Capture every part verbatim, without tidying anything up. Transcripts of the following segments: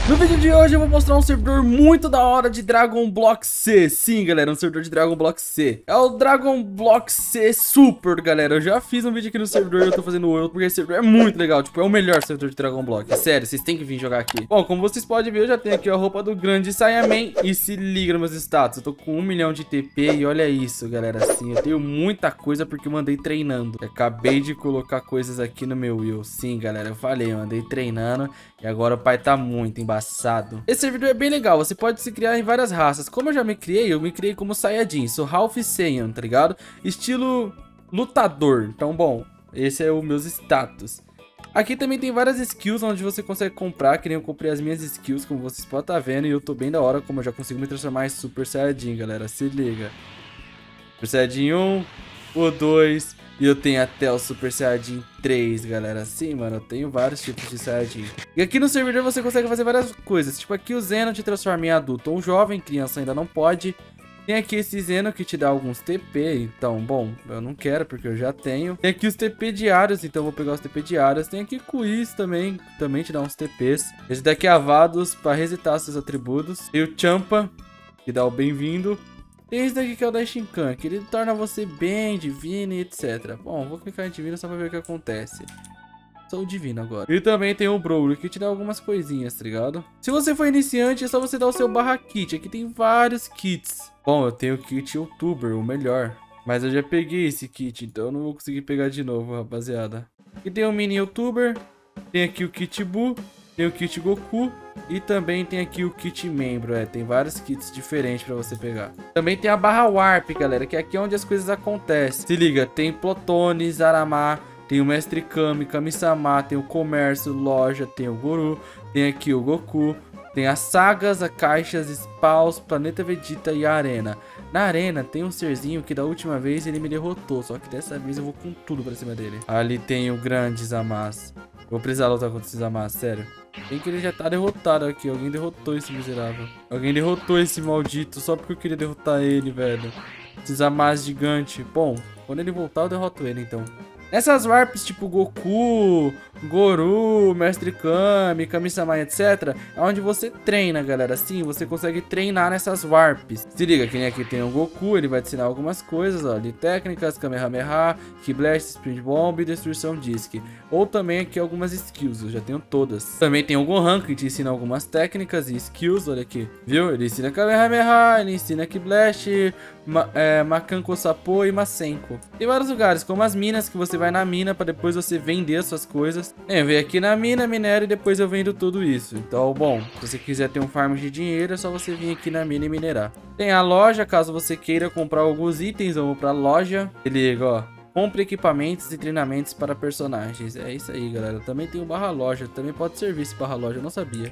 No vídeo de hoje eu vou mostrar um servidor muito da hora de Dragon Block C. Sim, galera, um servidor de Dragon Block C. É o Dragon Block C Super, galera. Eu já fiz um vídeo aqui no servidor e eu tô fazendo outro porque esse servidor é muito legal. Tipo, é o melhor servidor de Dragon Block. Sério, vocês têm que vir jogar aqui. Bom, como vocês podem ver, eu já tenho aqui a roupa do grande Saiyaman. E se liga nos meus status. Eu tô com um milhão de T P e olha isso, galera. Assim, eu tenho muita coisa porque eu mandei treinando. Eu acabei de colocar coisas aqui no meu Will. Sim, galera, eu falei, eu andei treinando e agora o pai tá muito embaixado. Esse servidor é bem legal, você pode se criar em várias raças. Como eu já me criei, eu me criei como Saiyajin. Sou Ralph Saiyan, tá ligado? Estilo lutador. Então, bom, esse é o meus status. Aqui também tem várias skills onde você consegue comprar. Que nem eu comprei as minhas skills, como vocês podem estar vendo. E eu tô bem da hora, como eu já consigo me transformar em Super Saiyajin, galera. Se liga. Super Saiyajin um, o dois... E eu tenho até o Super Saiyajin três, galera. Sim, mano, eu tenho vários tipos de Saiyajin. E aqui no servidor você consegue fazer várias coisas. Tipo, aqui o Zeno te transforma em adulto ou jovem. Criança ainda não pode. Tem aqui esse Zeno que te dá alguns T P. Então, bom, eu não quero porque eu já tenho. Tem aqui os T P diários, então eu vou pegar os T P diários. Tem aqui Quiz também, que também te dá uns T Ps. Esse daqui é Avados, para resetar seus atributos. Tem o Champa, que dá o bem-vindo. Tem esse daqui que é o da Shinkan, que ele torna você bem divino e etcétera. Bom, vou clicar em divino só pra ver o que acontece. Sou o divino agora. E também tem o Broly, que te dá algumas coisinhas, tá ligado? Se você for iniciante, é só você dar o seu barra kit. Aqui tem vários kits. Bom, eu tenho o kit Youtuber, o melhor. Mas eu já peguei esse kit, então eu não vou conseguir pegar de novo, rapaziada. Aqui tem o mini Youtuber. Tem aqui o kit Buu. Tem o kit Goku. E também tem aqui o kit membro, é, tem vários kits diferentes pra você pegar. Também tem a barra Warp, galera, que é aqui onde as coisas acontecem. Se liga, tem Plotone, Zaramá, tem o Mestre Kami, Kami-sama, tem o Comércio, Loja, tem o Guru, tem aqui o Goku, tem as sagas, as caixas, spawns, Planeta Vegeta e a Arena. Na Arena tem um serzinho que da última vez ele me derrotou, só que dessa vez eu vou com tudo pra cima dele. Ali tem o grande Zamasu. Vou precisar lutar contra esse Zamasu, sério. Tem que ele já tá derrotado aqui. Alguém derrotou esse miserável. Alguém derrotou esse maldito só porque eu queria derrotar ele, velho. Esse Zamasu gigante. Bom, quando ele voltar eu derroto ele, então. Nessas warps tipo Goku, Guru, Mestre Kami, Kami-sama, etcétera. É onde você treina, galera. Sim, você consegue treinar nessas warps. Se liga, que nem aqui tem o Goku, ele vai te ensinar algumas coisas, ó. Ali técnicas, Kamehameha, Ki Blast, Speed Bomb e Destruição Disc. Ou também aqui algumas skills, eu já tenho todas. Também tem o Gohan, que te ensina algumas técnicas e skills, olha aqui. Viu? Ele ensina Kamehameha, ele ensina Ki Blast, Ma é, Makanko Sapo e Masenko. Tem vários lugares, como as minas, que você vai na mina para depois você vender as suas coisas. É, vem aqui na mina, minero e depois eu vendo tudo isso. Então, bom, se você quiser ter um farm de dinheiro, é só você vir aqui na mina e minerar. Tem a loja, caso você queira comprar alguns itens, vamos pra loja. Se liga, ó. Compre equipamentos e treinamentos para personagens. É isso aí, galera. Também tem o barra loja. Também pode servir esse barra loja, eu não sabia.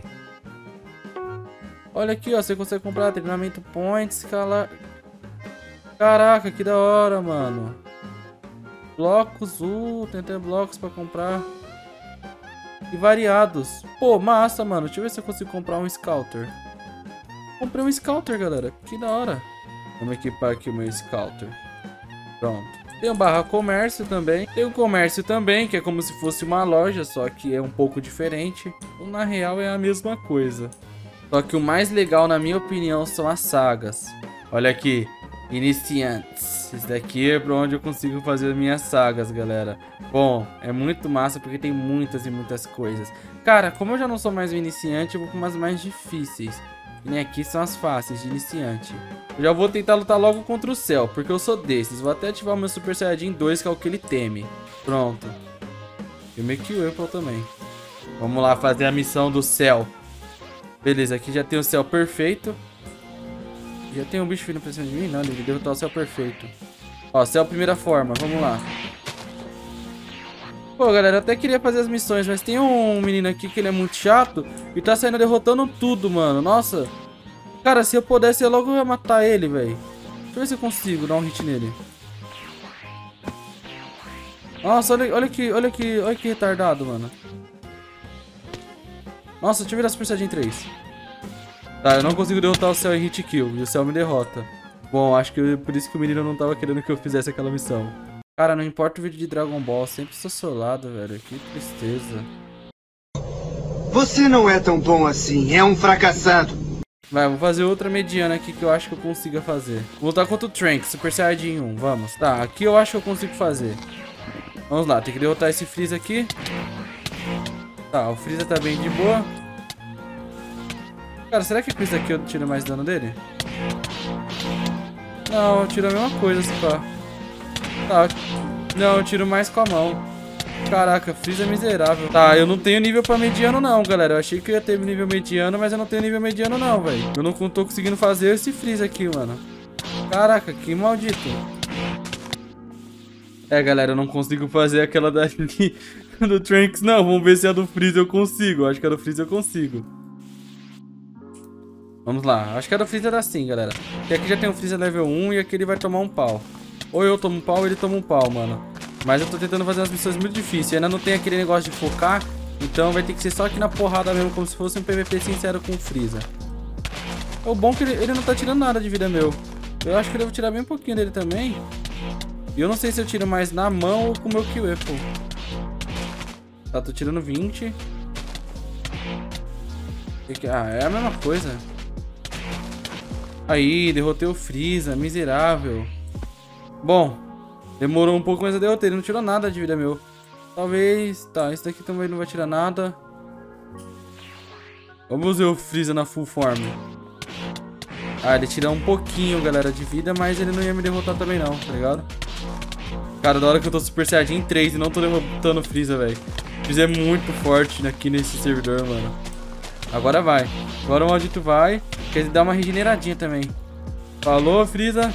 Olha aqui, ó. Você consegue comprar treinamento points, cala... Caraca, que da hora, mano. Blocos, uh, tem até blocos pra comprar. E variados. Pô, massa, mano. Deixa eu ver se eu consigo comprar um Scouter. Comprei um Scouter, galera. Que da hora. Vamos equipar aqui o meu Scouter. Pronto. Tem um barra comércio também. Tem o comércio também, que é como se fosse uma loja, só que é um pouco diferente. Ou na real é a mesma coisa. Só que o mais legal, na minha opinião, são as sagas. Olha aqui. Iniciantes. Esse daqui é pra onde eu consigo fazer as minhas sagas, galera. Bom, é muito massa porque tem muitas e muitas coisas. Cara, como eu já não sou mais um iniciante, eu vou com umas mais difíceis. E nem aqui são as fáceis de iniciante. Eu já vou tentar lutar logo contra o Cell, porque eu sou desses. Vou até ativar o meu Super Saiyajin dois, que é o que ele teme. Pronto. Eu meio que o Apple também. Vamos lá fazer a missão do Cell. Beleza, aqui já tem o Cell perfeito. Já tem um bicho vindo pra cima de mim? Não, ele derrotou o Cell perfeito. Ó, Cell primeira forma, vamos lá. Pô, galera, eu até queria fazer as missões, mas tem um menino aqui que ele é muito chato e tá saindo derrotando tudo, mano. Nossa. Cara, se eu pudesse, eu logo ia matar ele, velho. Deixa eu ver se eu consigo dar um hit nele. Nossa, olha, olha que, olha que, olha que retardado, mano. Nossa, deixa eu virar Super Saiyajin três. Tá, eu não consigo derrotar o Cell em hit kill e o Cell me derrota. Bom, acho que eu, por isso que o menino não tava querendo que eu fizesse aquela missão. Cara, não importa o vídeo de Dragon Ball, sempre sou solado, velho. Que tristeza. Você não é tão bom assim, é um fracassado. Vai, vou fazer outra mediana aqui que eu acho que eu consiga fazer. Vou lutar contra o Trank, Super Saiyajin um, vamos. Tá, aqui eu acho que eu consigo fazer. Vamos lá, tem que derrotar esse Freeza aqui. Tá, o Freeza tá bem de boa. Cara, será que com isso aqui eu tiro mais dano dele? Não, eu tiro a mesma coisa, se pá. Tá, não, eu tiro mais com a mão. Caraca, Freeza é miserável. Tá, eu não tenho nível pra mediano não, galera. Eu achei que eu ia ter nível mediano, mas eu não tenho nível mediano não, velho. Eu não tô conseguindo fazer esse Freeza aqui, mano. Caraca, que maldito. É, galera, eu não consigo fazer aquela dali do Trunks, não. Vamos ver se a do Freeza eu consigo. Acho que a do Freeza eu consigo. Vamos lá. Acho que a do Freeza era assim, galera. Porque aqui já tem um Freeza level um e aqui ele vai tomar um pau. Ou eu tomo um pau ou ele toma um pau, mano. Mas eu tô tentando fazer umas missões muito difíceis. Ainda não tem aquele negócio de focar. Então vai ter que ser só aqui na porrada mesmo, como se fosse um P V P sincero com o Freeza. O bom é que ele, ele não tá tirando nada de vida meu. Eu acho que eu devo tirar bem um pouquinho dele também. E eu não sei se eu tiro mais na mão ou com o meu Kill Apple. Tá, tô tirando vinte. Ah, é a mesma coisa. Aí, derrotei o Freeza, miserável. Bom, demorou um pouco, mas eu derrotei. Ele não tirou nada de vida meu. Talvez... Tá, esse daqui também não vai tirar nada. Vamos ver o Freeza na full form. Ah, ele tira um pouquinho, galera, de vida, mas ele não ia me derrotar também não, tá ligado? Cara, da hora que eu tô Super Saiyajin três e não tô derrotando o Freeza, velho. O Freeza é muito forte aqui nesse servidor, mano. Agora vai. Agora o maldito vai. Quer ele dar uma regeneradinha também. Falou, Freeza.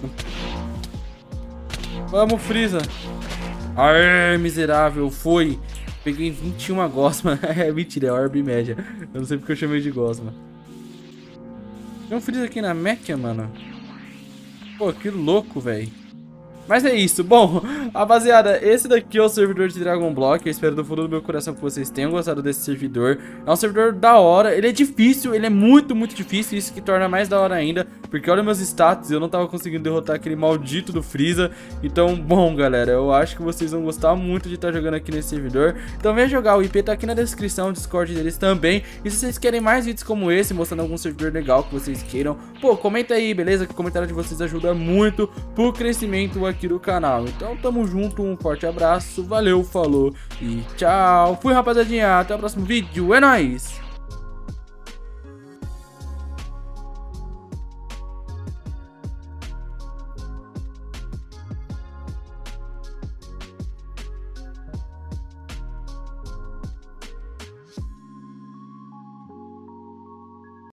Vamos, Freeza. Aê, miserável. Foi. Peguei vinte e uma gosma. É mentira, é orb média. Eu não sei porque eu chamei de gosma. Tem um Freeza aqui na Mecha, mano. Pô, que louco, velho. Mas é isso. Bom, rapaziada, esse daqui é o servidor de Dragon Block. Eu espero do fundo do meu coração que vocês tenham gostado desse servidor. É um servidor da hora. Ele é difícil, ele é muito, muito difícil. Isso que torna mais da hora ainda. Porque olha meus status, eu não tava conseguindo derrotar aquele maldito do Freeza. Então, bom, galera, eu acho que vocês vão gostar muito de estar jogando aqui nesse servidor. Então vem jogar, o I P tá aqui na descrição, o Discord deles também. E se vocês querem mais vídeos como esse, mostrando algum servidor legal que vocês queiram, pô, comenta aí, beleza? Que o comentário de vocês ajuda muito pro crescimento aqui do canal. Então tamo junto, um forte abraço, valeu, falou e tchau. Fui, rapaziadinha, até o próximo vídeo, é nóis!